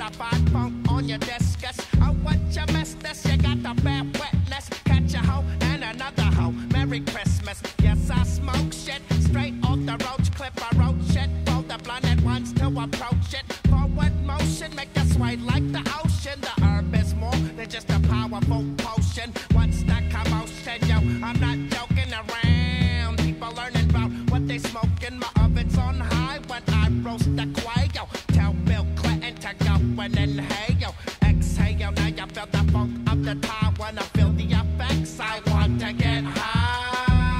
certified funk on your discus. Oh, what you missed this? You got the bad wetness. Catch a hoe and another hoe. Merry Christmas. Yes, I smoke shit straight off the roach clip. I wrote shit for the blinded ones to approach it. Forward motion, make you sway like the ocean. The herb is more than just a powerful potion. What's the commotion, yo? I'm not joking around. People learning about what they smoking. My oven's on high when I roast the quail. Tell Bill Clinton to go and inhale. Exhale, now you feel the funk of the time. When I feel the effects, I want to get high.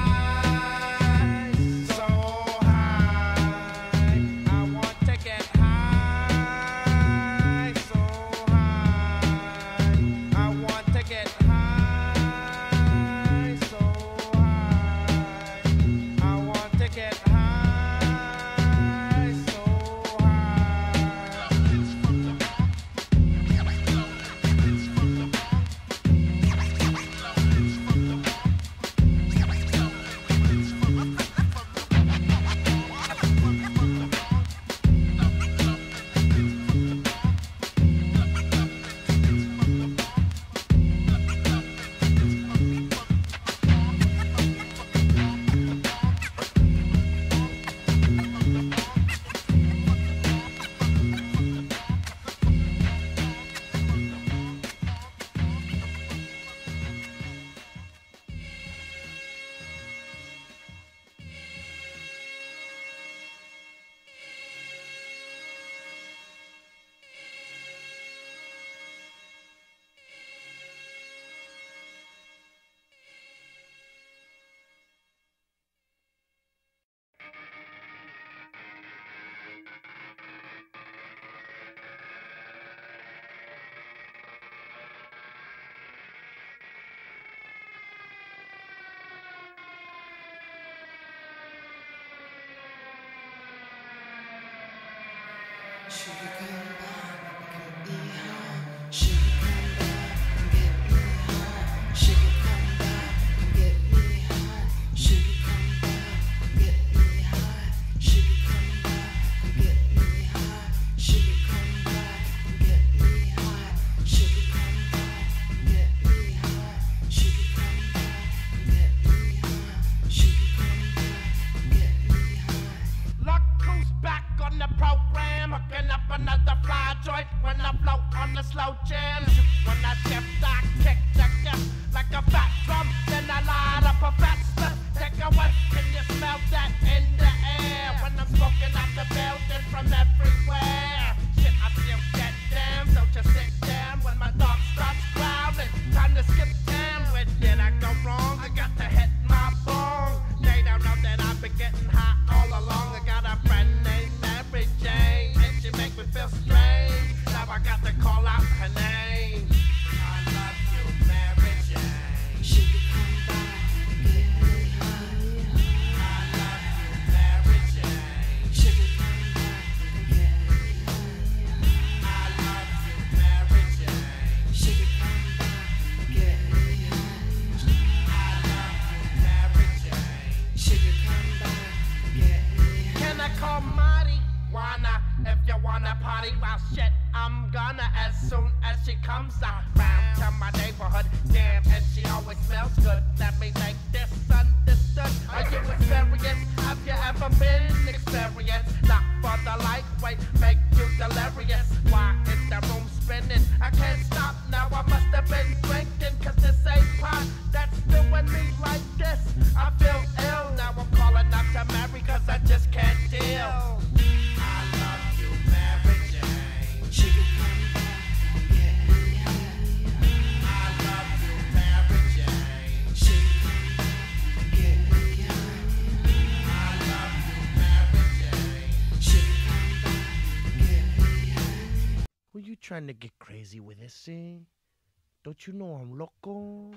Trying to get crazy with this, eh? Don't you know I'm loco?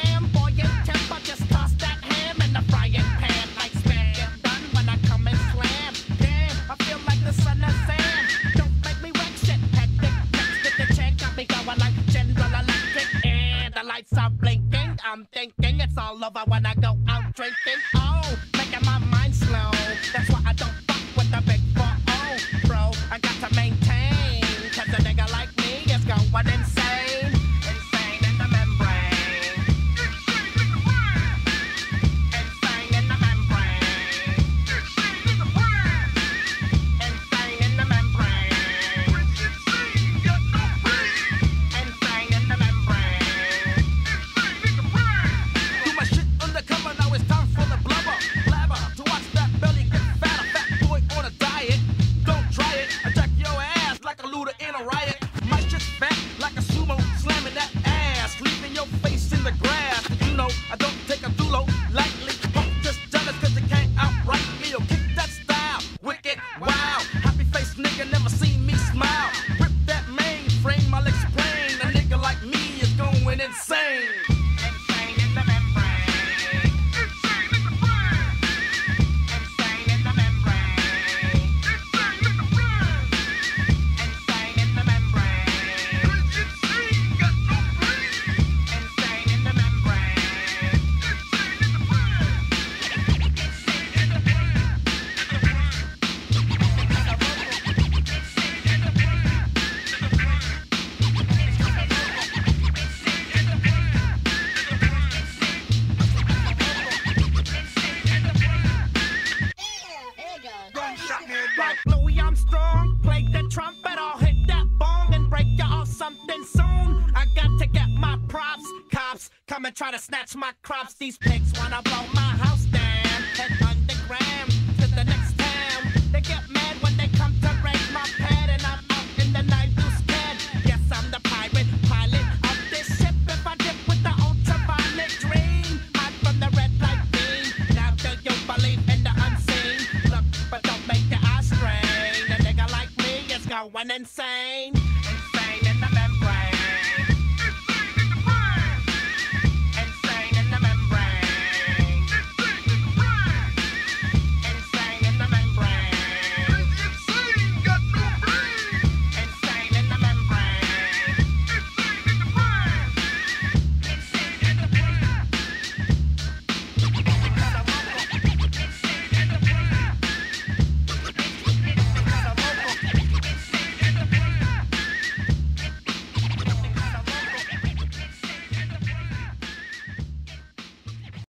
Flamboyant temper, just toss that ham in the frying pan like spaghetti done when I come and slam. Like Louis Armstrong, play the trumpet, I'll hit that bong and break you off something soon. I got to get my props. Cops come and try to snatch my crops. These pigs wanna blow my house down. Head underground to the next town. They get mad when they come to raid my pad, and I'm out in the night who's scared. Yes, I'm the pirate pilot of this ship. If I dip with the ultraviolet dream, hide from the red light beam. Now do you believe in the unseen? Look, but don't make your eyes strain. A nigga like me is going insane.